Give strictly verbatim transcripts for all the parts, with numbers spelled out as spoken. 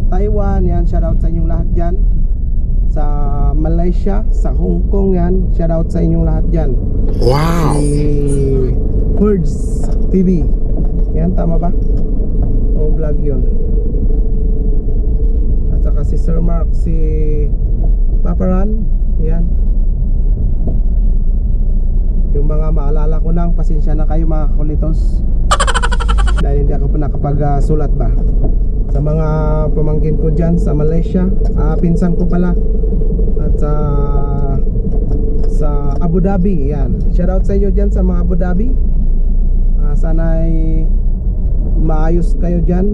Taiwan, yan, shoutout sa inyong lahat dyan. Sa Malaysia, sa Hong Kong, yan, shoutout sa inyong lahat dyan. Wow! Si Herds T V, yan, tama ba? O vlog yun. At saka si Sir Mark, si Paparan, yan. Yung mga maalala ko lang, pasensya na kayo mga kakulitos, dahil hindi ako pa nakapag-sulat ba. Sa mga pamangkin ko dyan sa Malaysia, uh, pinsan ko pala, at sa sa Abu Dhabi, yan. Shoutout sa inyo dyan sa mga Abu Dhabi. uh, Sana'y maayos kayo dyan.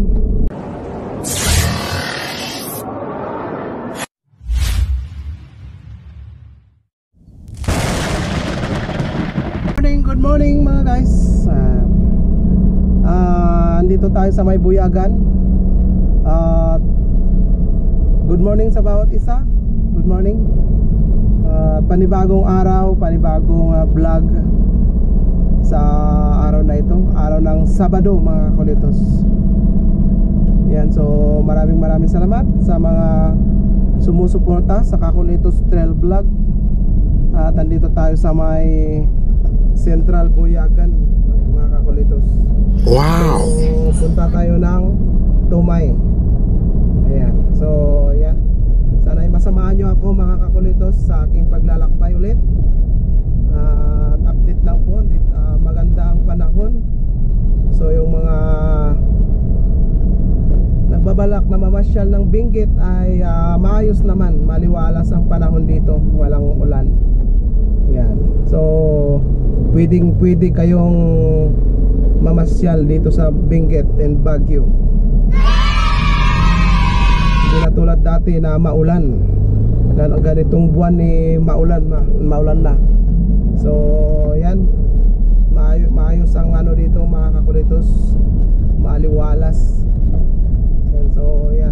Good morning mga guys. uh, uh, Andito tayo sa may Buyagan. uh, Good morning sa bawat isa. Good morning. uh, Panibagong araw, panibagong uh, vlog sa araw na ito, araw ng Sabado mga kulitos. Yan, so maraming maraming salamat sa mga sumusuporta sa Kakulitos Trail Vlog. At uh, andito tayo sa may Central Buyagan mga kakulitos. Wow! So, punta tayo ng Tumay. Ayan. So, ayan. Sana ay masamahan nyo ako mga kakulitos sa aking paglalakbay ulit. uh, At update lang po. uh, Maganda ang panahon. So, yung mga nagbabalak na mamasyal ng Benguet ay uh, maayos naman. Maliwalas ang panahon dito. Walang ulan. Yan. So pwedeng pwede kayong mamasyal dito sa Benguet and Baguio. Hindi na tulad dati na maulan. Na ganitong buwan ni eh, maulan na, maulan na. So yan. Maayos, maayos ang ano dito mga kakulitos. Maliwalas. And so yan.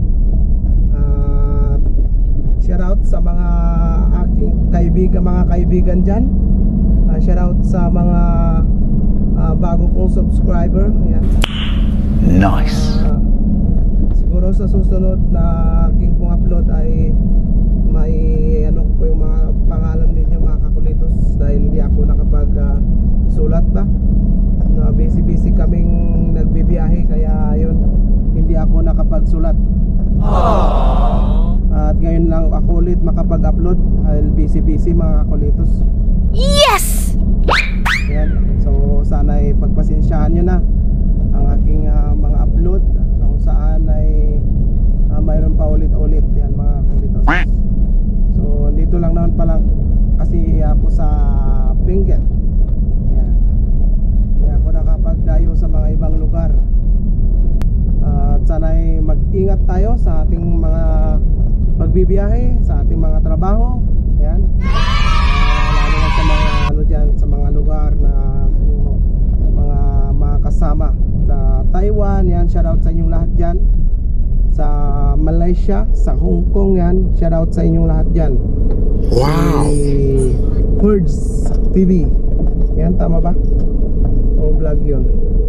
Uh, shout out sa mga aking kaibigan, mga kaibigan dyan. uh, Shout out sa mga uh, bago kong subscriber. Ayan. Nice. uh, Siguro sa susunod na aking pong upload ay may ano po yung mga pangalan ninyo mga kakulitos, dahil hindi ako nakapag uh, sulat ba. uh, Busy busy kaming nagbibiyahe, kaya yun, hindi ako nakapagsulat. Aww. At ngayon lang ako ulit makapag-upload dahil busy-busy mga kakulitos. Yes! Ayan. So sana ay pagpasensyahan nyo na ang aking uh, mga upload kung saan ay uh, mayroon pa ulit-ulit. Yan mga kakulitos. So dito lang naman pala kasi ako sa Benguet. Ayan. Kaya ako nakapagdayo sa mga ibang lugar. uh, At sana ay mag-ingat tayo sa ating mga pagbibiyahe, sa ating mga trabaho. Ayan. Uh, lalo na sa mga ano dyan, sa mga lugar na yung, mga mga kasama sa Taiwan, yan, shoutout sa inyong lahat dyan. Sa Malaysia, sa Hong Kong, yan, shoutout sa inyong lahat dyan. Wow! Si Herds T V, yan, tama ba? O vlog yun.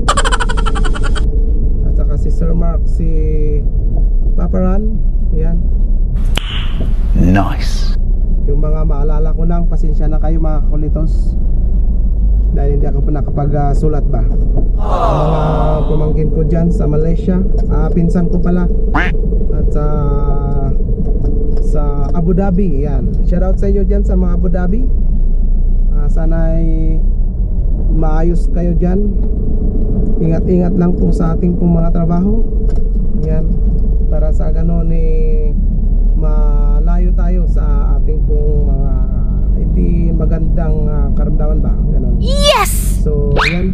At saka si Sir Mark, si Paparan, yan. Nice. Yung mga maalala ko lang, pasensya na kayo mga kakulitos, dahil hindi ako pa nakapag-sulat ba. Ang mga pamangkin ko dyan sa Malaysia, uh, pinsan ko pala, at sa sa Abu Dhabi, yan. Shoutout sa inyo dyan sa mga Abu Dhabi. uh, Sana'y maayos kayo dyan. Ingat-ingat lang po sa ating pong mga trabaho. Yan. Para sa ganon eh, malayo tayo sa ating pong mga hindi magandang uh, karamdaman ba, ganon. Yes! So yan.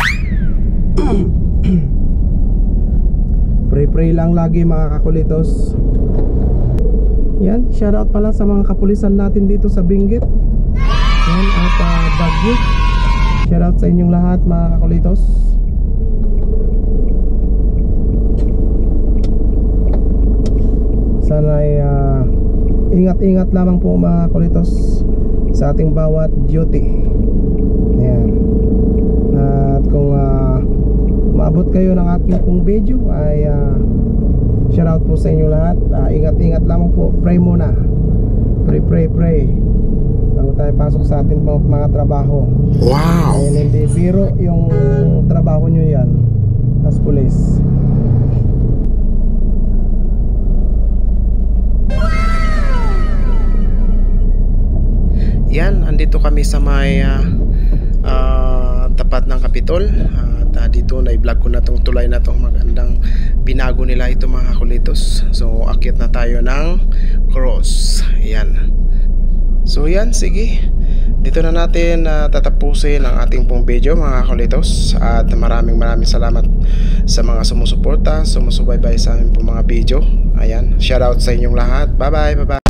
Pray-pray lang lagi mga kakulitos. Yan, shoutout pala sa mga kapulisan natin dito sa Benguet. Yan, at uh, Baguio. Shoutout sa inyong lahat mga kakulitos. Sana ay uh, ingat-ingat lamang po mga kulitos sa ating bawat duty. Ayan. At kung uh, maabot kayo ng aking pong video ay uh, shout out po sa inyo lahat. uh, Ingat-ingat lamang po. Pray muna. Pray, pray, pray bago tayo pasok sa ating mga, mga trabaho. Wow. Ayun, hindi biro yung trabaho nyo yan as police. Yan, andito kami sa may uh, uh, tapat ng Kapitol. At uh, dito na i-vlog ko na tong tulay na tong magandang binago nila ito mga kulitos. So akyat na tayo ng cross. Yan. So yan, sige. Dito na natin uh, tatapusin ang ating pong video mga kulitos. At maraming maraming salamat sa mga sumusuporta, sumusubaybay sa aming pong mga video. Ayan, shout out sa inyong lahat. Bye bye, bye bye.